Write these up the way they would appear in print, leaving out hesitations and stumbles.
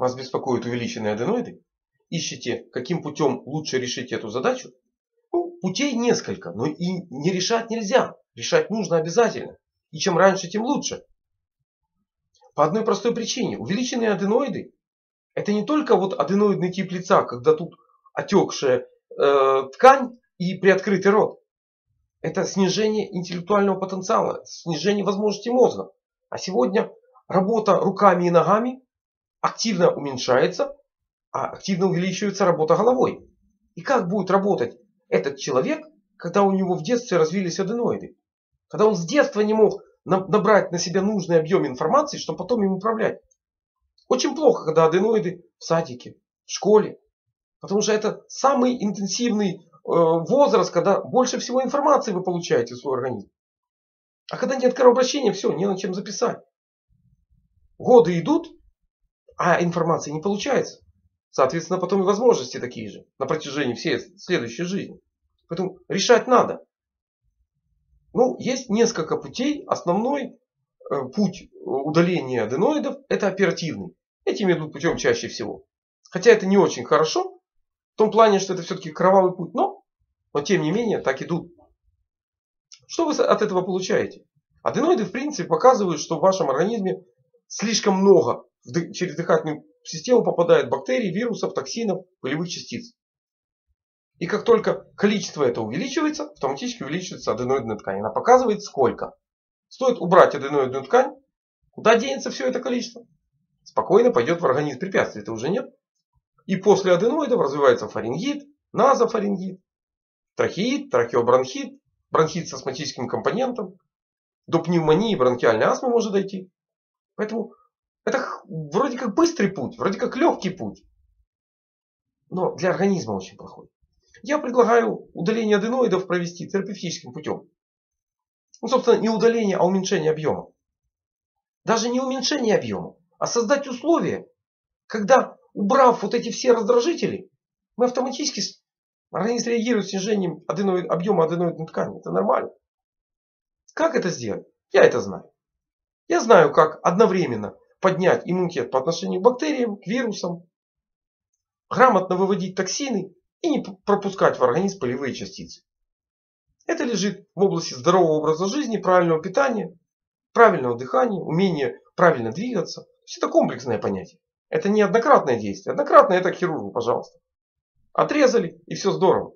Вас беспокоят увеличенные аденоиды? Ищете, каким путем лучше решить эту задачу? Ну, путей несколько, но и не решать нельзя. Решать нужно обязательно. И чем раньше, тем лучше. По одной простой причине. Увеличенные аденоиды — это не только вот аденоидный тип лица, когда тут отекшая ткань и приоткрытый рот. Это снижение интеллектуального потенциала, снижение возможностей мозга. А сегодня работа руками и ногами активно уменьшается, а активно увеличивается работа головой. И как будет работать этот человек, когда у него в детстве развились аденоиды? Когда он с детства не мог набрать на себя нужный объем информации, чтобы потом им управлять. Очень плохо, когда аденоиды в садике, в школе. Потому что это самый интенсивный возраст, когда больше всего информации вы получаете в свой организм. А когда нет кровообращения, все, не на чем записать. Годы идут, а информации не получается. Соответственно, потом и возможности такие же на протяжении всей следующей жизни. Поэтому решать надо. Ну, есть несколько путей. Основной путь удаления аденоидов — это оперативный. Этим идут путем чаще всего. Хотя это не очень хорошо. В том плане, что это все-таки кровавый путь. Но тем не менее так идут. Что вы от этого получаете? Аденоиды в принципе показывают, что в вашем организме слишком много через дыхательную систему попадает бактерий, вирусов, токсинов, пылевых частиц. И как только количество это увеличивается, автоматически увеличивается аденоидная ткань. Она показывает сколько. Стоит убрать аденоидную ткань, куда денется все это количество? Спокойно пойдет в организм, препятствий-то уже нет. И после аденоидов развивается фарингит, назофарингит, трахеит, трахеобронхит, бронхит с астматическим компонентом. До пневмонии и бронхиальной астмы может дойти. Поэтому это вроде как быстрый путь, вроде как легкий путь. Но для организма очень плохой. Я предлагаю удаление аденоидов провести терапевтическим путем. Ну, собственно, не удаление, а уменьшение объема. Даже не уменьшение объема, а создать условия, когда, убрав вот эти все раздражители, мы автоматически, организм реагирует снижением объема аденоидной ткани. Это нормально. Как это сделать? Я это знаю. Я знаю, как одновременно поднять иммунитет по отношению к бактериям, к вирусам, грамотно выводить токсины и не пропускать в организм пылевые частицы. Это лежит в области здорового образа жизни, правильного питания, правильного дыхания, умения правильно двигаться. То есть это комплексное понятие. Это не однократное действие. Однократное — это к хирургу, пожалуйста. Отрезали и все здорово.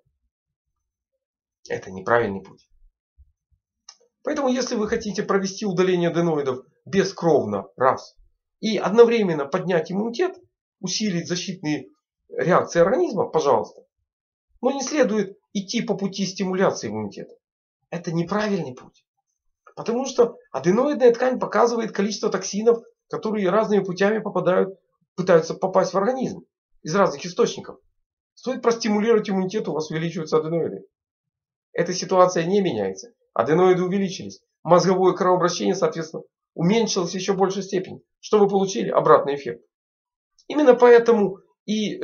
Это неправильный путь. Поэтому если вы хотите провести удаление аденоидов бескровно, раз, и одновременно поднять иммунитет, усилить защитные реакции организма, пожалуйста. Но не следует идти по пути стимуляции иммунитета. Это неправильный путь. Потому что аденоидная ткань показывает количество токсинов, которые разными путями пытаются попасть в организм из разных источников. Стоит простимулировать иммунитет, у вас увеличиваются аденоиды. Эта ситуация не меняется. Аденоиды увеличились. Мозговое кровообращение, соответственно, уменьшилось в еще большей степени. Что вы получили? Обратный эффект. Именно поэтому и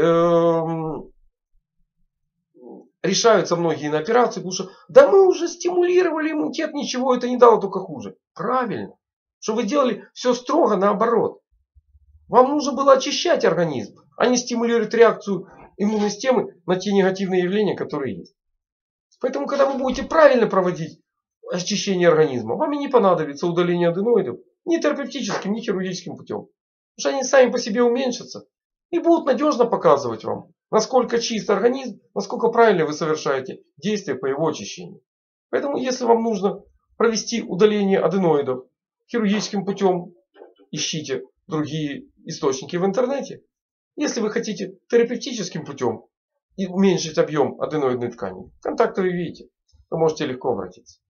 решаются многие на операции, потому что да мы уже стимулировали иммунитет, ничего это не дало, только хуже. Правильно. Что вы делали все строго наоборот. Вам нужно было очищать организм, а не стимулировать реакцию иммунной системы на те негативные явления, которые есть. Поэтому, когда вы будете правильно проводить очищение организма, вам и не понадобится удаление аденоидов ни терапевтическим, ни хирургическим путем. Потому что они сами по себе уменьшатся и будут надежно показывать вам, насколько чист организм, насколько правильно вы совершаете действия по его очищению. Поэтому, если вам нужно провести удаление аденоидов хирургическим путем, ищите другие источники в интернете. Если вы хотите терапевтическим путем и уменьшить объем аденоидной ткани, контакты вы видите, вы можете легко обратиться.